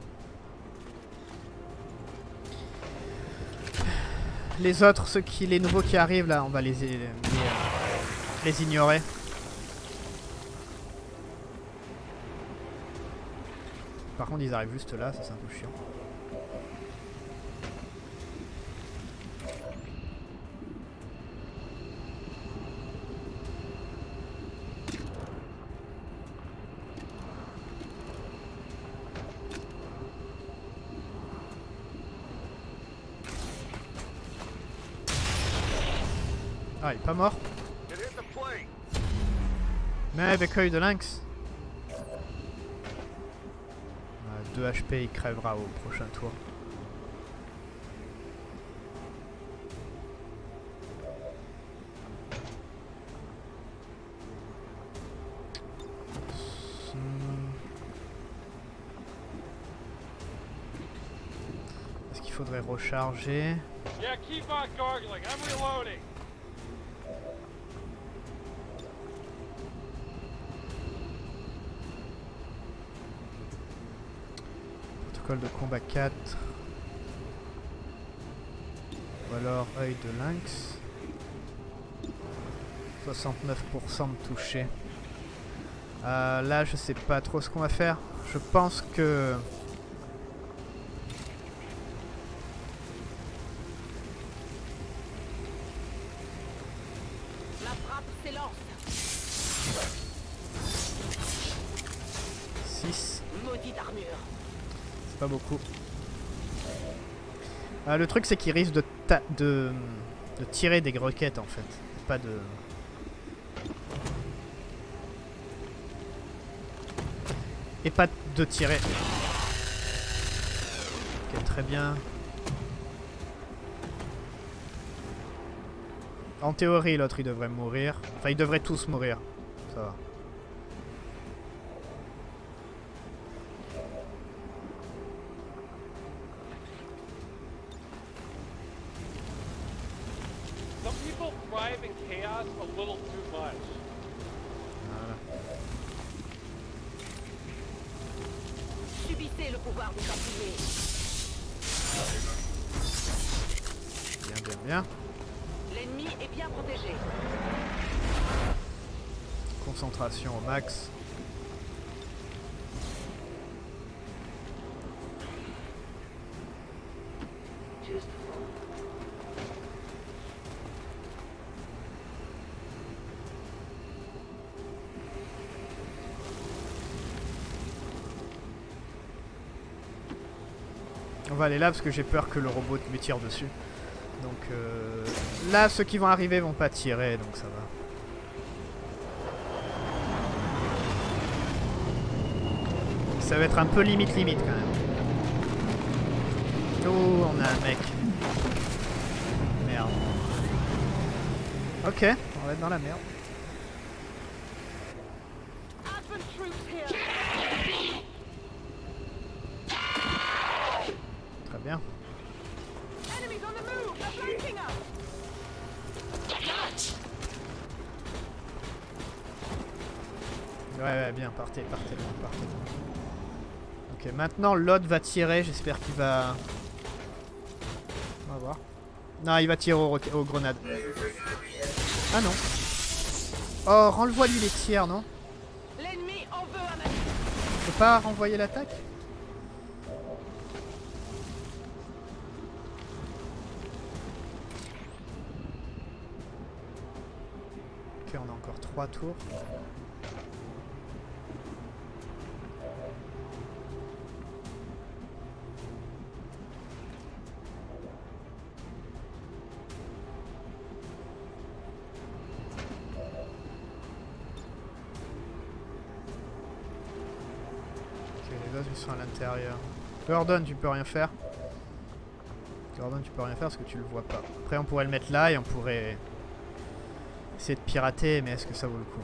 Les autres, les nouveaux qui arrivent là, on va les ignorer. Par contre, ils arrivent juste là, ça c'est un peu chiant. Ah, il est pas mort. Mais avec œil de lynx. 2 HP, il crèvera au prochain tour. Est-ce qu'il faudrait recharger? Yeah, keep on gargling. I'm reloading. Protocole de combat 4. Ou alors œil de lynx. 69% de toucher. Là, je sais pas trop ce qu'on va faire. Je pense que... La frappe s'élance. 6. Maudite armure. C'est pas beaucoup. Le truc, c'est qu'il risque de tirer des roquettes, en fait. Pas de... Et pas de tirer. Ok, très bien. En théorie, l'autre, il devrait mourir. Enfin, ils devraient tous mourir. Ça va. Some people thrive in chaos a little too much. Voilà. Subissez le pouvoir des Templiers. Bien, bien, bien. L'ennemi est bien protégé. Concentration au max. On va aller là parce que j'ai peur que le robot me tire dessus. Donc là, ceux qui vont arriver vont pas tirer, donc ça va. Ça va être un peu limite quand même. Oh, on a un mec. Merde. Ok, on va être dans la merde. Très bien. Ouais, bien, partez. Ok, maintenant l'autre va tirer, j'espère qu'il va... On va voir. Non, il va tirer aux grenades. Ah non. Oh, renvoie lui les tirs, non? L'ennemi en veut un. Je peux pas renvoyer l'attaque? 3 tours. Les autres ils sont à l'intérieur. Gordon, tu peux rien faire. Gordon, tu peux rien faire parce que tu le vois pas. Après on pourrait le mettre là et on pourrait essayer de pirater, mais est-ce que ça vaut le coup?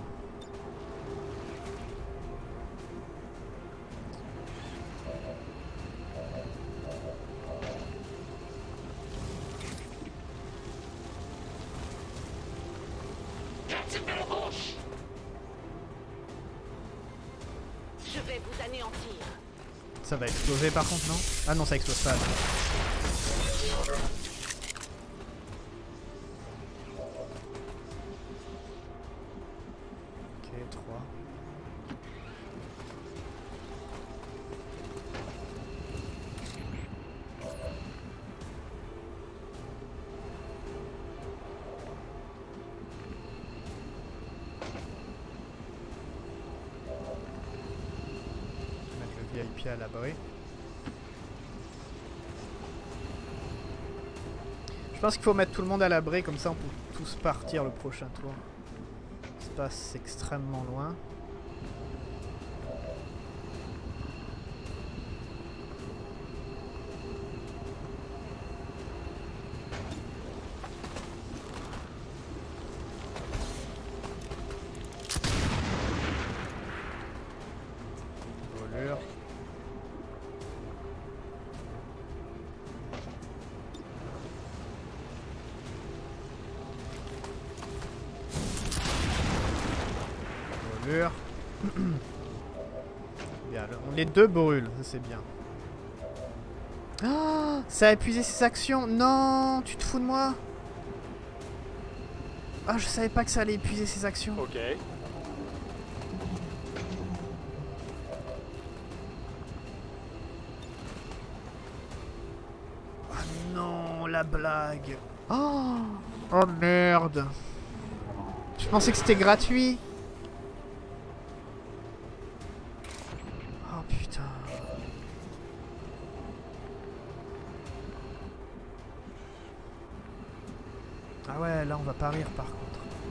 Je vais vous anéantir. Ça va exploser par contre, non? Ah non, ça explose pas. Ok, 3. VIP à l'abri. Je pense qu'il faut mettre tout le monde à l'abri, comme ça on peut tous partir le prochain tour. Ça se passe extrêmement loin. Volure. Bien, les deux brûlent, ça c'est bien. Ah, ça a épuisé ses actions. Non, tu te fous de moi? Ah, je savais pas que ça allait épuiser ses actions. Ok. Ah non, la blague. Oh, oh merde. Je pensais que c'était gratuit. Oh putain. Ah ouais, là on va pas rire par contre.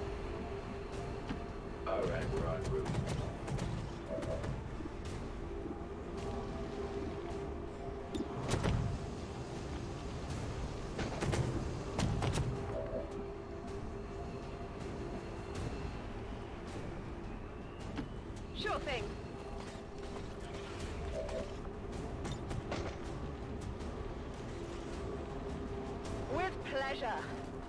Sure thing. With pleasure.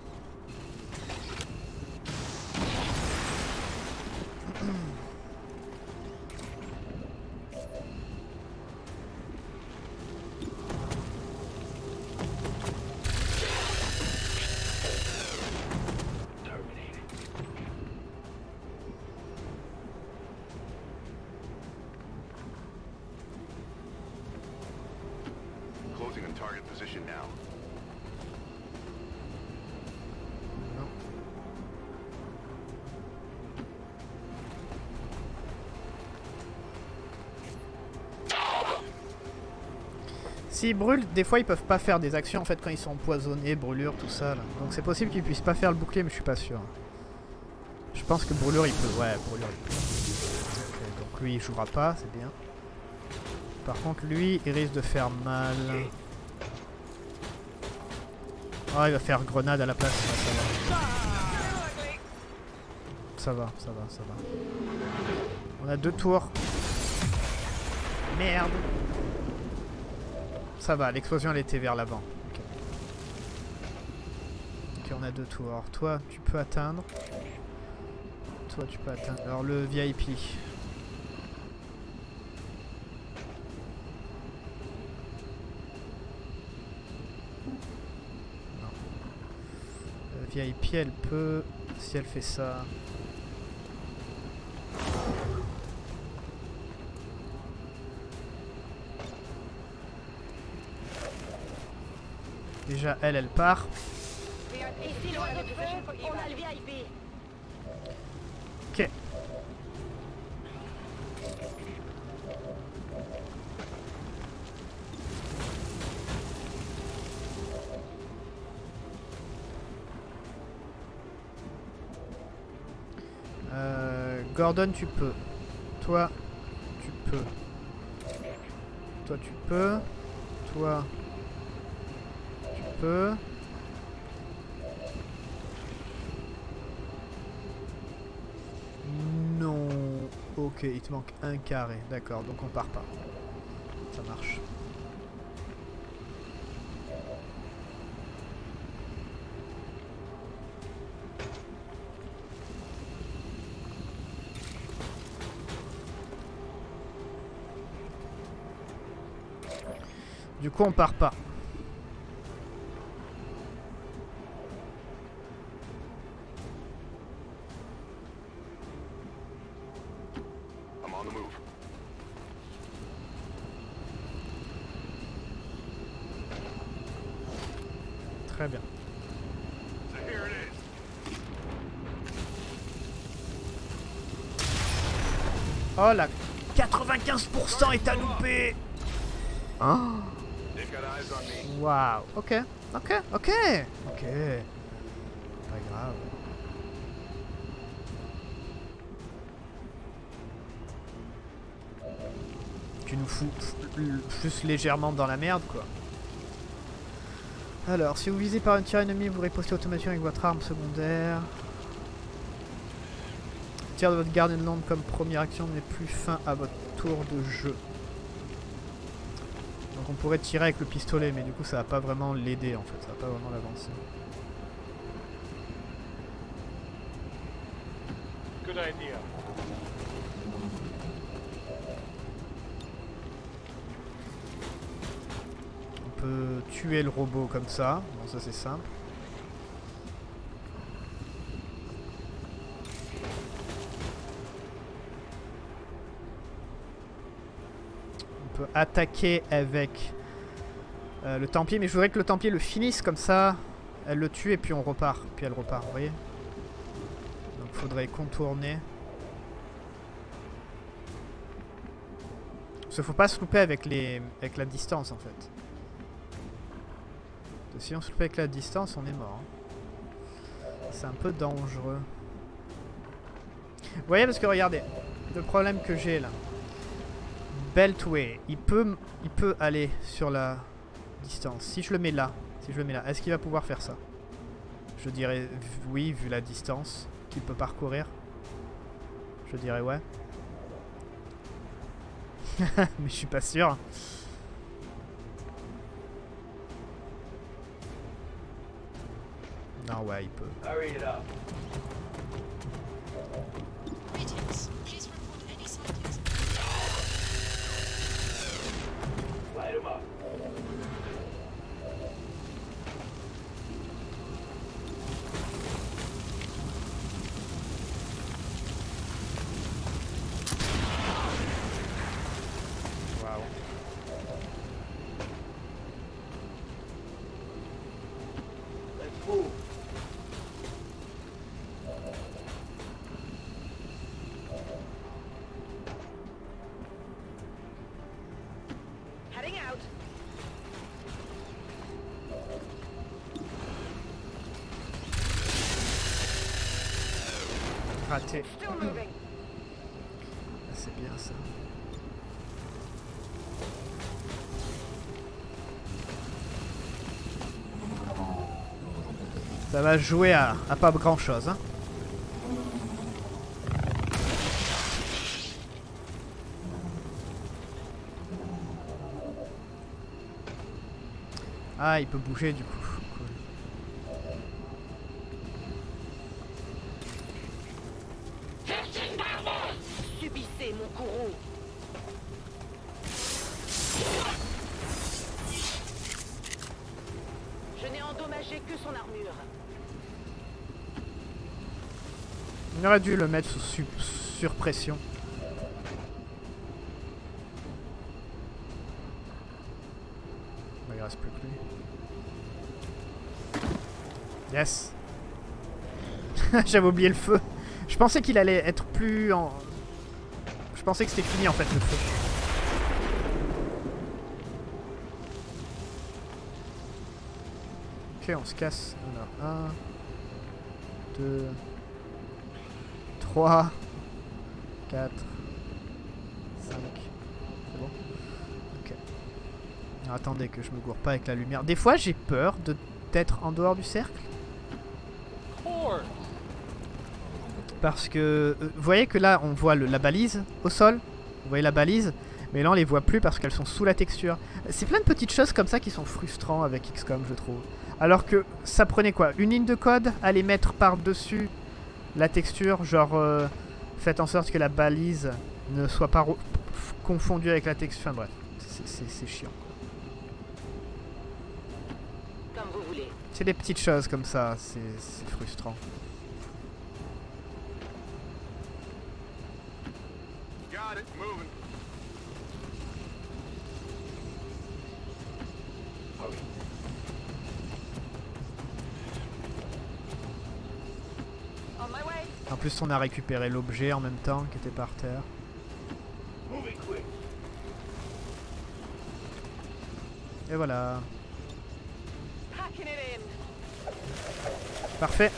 Closing on target position now. S'ils brûlent, des fois ils peuvent pas faire des actions en fait quand ils sont empoisonnés, brûlure, tout ça là. Donc c'est possible qu'ils puissent pas faire le bouclier, mais je suis pas sûr. Je pense que brûlure il peut, ouais, brûlure il peut. Okay, donc lui il jouera pas, c'est bien. Par contre lui il risque de faire mal. Ah, il va faire grenade à la place, ouais, ça va. Ça va. On a 2 tours. Merde. Ça va, l'explosion elle était vers l'avant. Ok, on a 2 tours. Alors toi, tu peux atteindre. Toi, tu peux atteindre. Alors le VIP. Non. Le VIP, elle peut... Si elle fait ça... Déjà, elle part. Et si loin de feu, on a le VIP. Ok. Gordon, tu peux. Toi, tu peux. Toi, tu peux. Toi, tu peux. Non. Ok, il te manque un carré. D'accord, donc on part pas. Ça marche. Du coup, on part pas. I'm on the move. Très bien. So here it is. Oh la 95% est à louper. Hein? They've got eyes on me. Waouh. Ok. Ok. Ok. Ok. Pas grave. Tu nous fous juste légèrement dans la merde, quoi. Alors, si vous visez par un tir ennemi, vous ripostez automatiquement avec votre arme secondaire. Tir de votre garde de l'onde comme première action n'est plus fin à votre tour de jeu. Donc on pourrait tirer avec le pistolet, mais du coup ça va pas vraiment l'aider en fait, ça va pas vraiment l'avancer. Good idea. On peut tuer le robot comme ça, bon ça c'est simple. On peut attaquer avec le Templier, mais je voudrais que le Templier le finisse comme ça. Elle le tue et puis on repart, puis elle repart, vous voyez. Donc il faudrait contourner. Parce qu'il faut pas se louper avec la distance en fait. Si on se loupe avec la distance, on est mort. C'est un peu dangereux. Vous voyez, parce que regardez, le problème que j'ai là. Beltway, il peut aller sur la distance. Si je le mets là, est-ce qu'il va pouvoir faire ça? Je dirais oui, vu la distance qu'il peut parcourir. Je dirais ouais. Mais je suis pas sûr. Non, ouais, il peut. Raté. C'est bien ça. Ça va jouer à pas grand chose. Hein. Ah, il peut bouger du coup. Cool. Subissez mon courroux. Je n'ai endommagé que son armure. On aurait dû le mettre sous surpression. Il reste plus que lui. Yes. J'avais oublié le feu. Je pensais qu'il allait être plus en... Je pensais que c'était fini en fait le feu. Ok, on se casse. Alors, 1, 2, 3, 4, 5. C'est bon? Ok. Alors, attendez que je me gourre pas avec la lumière. Des fois j'ai peur d'être en dehors du cercle. Parce que vous voyez que là on voit la balise au sol. Vous voyez la balise. Mais là on les voit plus parce qu'elles sont sous la texture. C'est plein de petites choses comme ça qui sont frustrants avec XCOM, je trouve. Alors que ça prenait quoi? Une ligne de code à les mettre par-dessus la texture. Genre faites en sorte que la balise ne soit pas confondue avec la texture. Enfin bref, c'est chiant. Comme vous voulez. C'est des petites choses comme ça, c'est frustrant. Got it, moving. En plus on a récupéré l'objet en même temps qui était par terre. Et voilà. Parfait.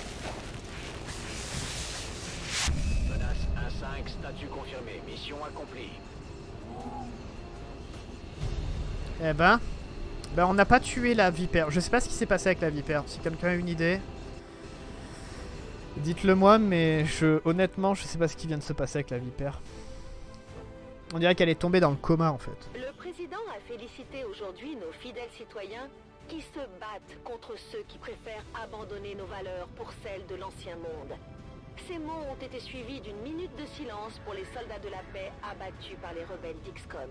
Menace 1-5, statut confirmé. Mission accomplie. Eh ben on n'a pas tué la vipère. Je sais pas ce qui s'est passé avec la vipère. Si quelqu'un a une idée, dites-le moi, mais honnêtement, je sais pas ce qui vient de se passer avec la vipère. On dirait qu'elle est tombée dans le coma en fait. Le président a félicité aujourd'hui nos fidèles citoyens qui se battent contre ceux qui préfèrent abandonner nos valeurs pour celles de l'ancien monde. Ces mots ont été suivis d'une minute de silence pour les soldats de la paix abattus par les rebelles d'XCOM.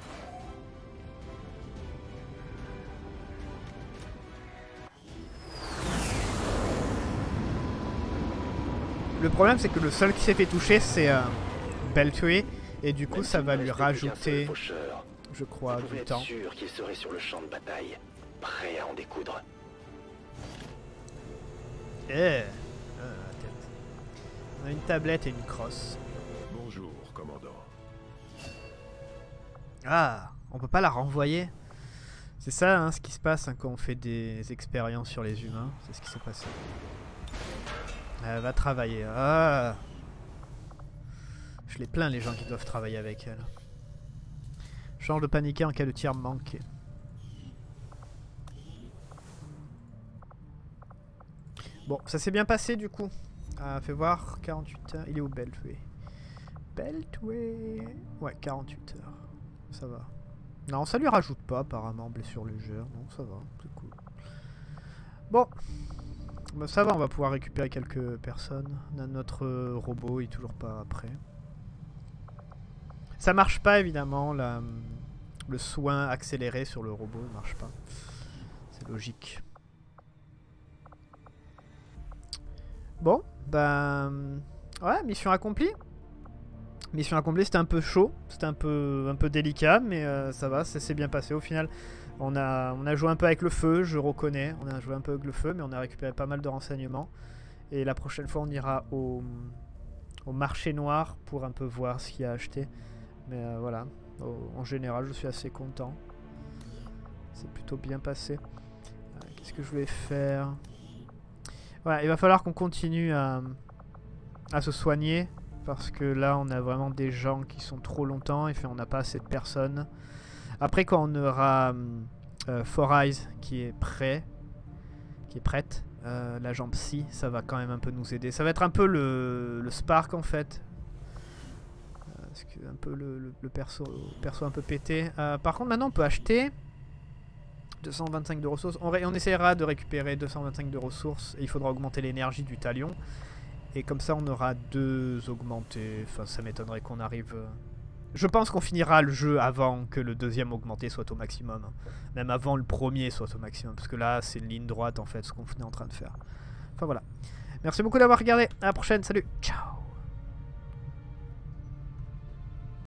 Le problème c'est que le seul qui s'est fait toucher c'est Beltway et du coup ça va lui rajouter, je crois, du temps. Sûr qu'il serait sur le champ de bataille, prêt à en découdre. La tête. On a une tablette et une crosse. Bonjour, commandant. Ah, on peut pas la renvoyer. C'est ça hein, ce qui se passe hein, quand on fait des expériences sur les humains. C'est ce qui s'est passé. Elle va travailler. Ah. Je les plains les gens qui doivent travailler avec elle. Change de paniquer en cas de tir manqué. Bon, ça s'est bien passé du coup. Fais voir, 48 heures. Il est où Beltway? Beltway. Ouais, 48 heures. Ça va. Non, ça lui rajoute pas apparemment blessure légère. Non, ça va, c'est cool. Bon. Bah, ça va, on va pouvoir récupérer quelques personnes. Notre robot est toujours pas prêt. Ça marche pas évidemment, le soin accéléré sur le robot ne marche pas. C'est logique. Bon, ben... ouais, mission accomplie. Mission accomplie, c'était un peu chaud, c'était un peu délicat, mais ça va, ça s'est bien passé au final. On a joué un peu avec le feu, je reconnais. On a joué un peu avec le feu, mais on a récupéré pas mal de renseignements. Et la prochaine fois, on ira au marché noir pour un peu voir ce qu'il y a à acheter. Mais voilà, en général, je suis assez content. C'est plutôt bien passé. Qu'est-ce que je voulais faire? Voilà, il va falloir qu'on continue à se soigner. Parce que là, on a vraiment des gens qui sont trop longtemps. Et on n'a pas assez de personnes. Après, quand on aura Four Eyes qui est prête, l'agent psy, ça va quand même un peu nous aider. Ça va être un peu le Spark en fait. Parce que un peu le perso un peu pété. Par contre, maintenant on peut acheter 225 de ressources. On essaiera de récupérer 225 de ressources. Et il faudra augmenter l'énergie du talion. Et comme ça, on aura 2 augmentés. Enfin, ça m'étonnerait qu'on arrive... Je pense qu'on finira le jeu avant que le deuxième augmenté soit au maximum. Même avant le premier soit au maximum. Parce que là, c'est une ligne droite en fait, ce qu'on est en train de faire. Enfin voilà. Merci beaucoup d'avoir regardé. À la prochaine. Salut. Ciao.